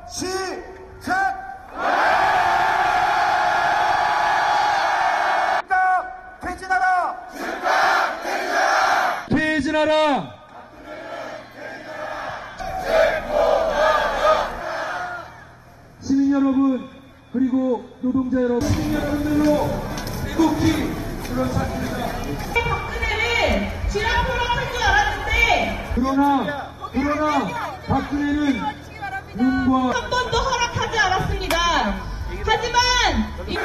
시작! 퇴진하라! 퇴진하라! 시민 여러분, 그리고 노동자 여러분, 시민 여러분들로 애국히 들어섰습니다. 박근혜는 지난번에 할 줄 알았는데 그러나 박근혜는 눈과 한 번도 허락하지 않았습니다. 하지만 이거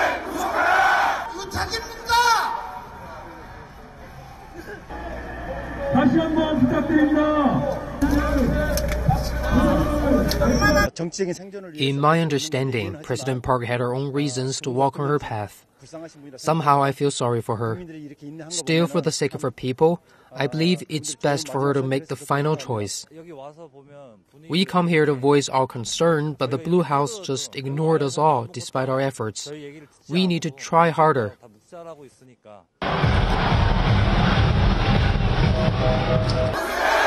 자기입니까? 다시 한번 부탁드립니다. In my understanding, President Park had her own reasons to walk on her path. Somehow I feel sorry for her. Still, for the sake of her people, I believe it's best for her to make the final choice. We come here to voice our concern, but the Blue House just ignored us all despite our efforts. We need to try harder. 네.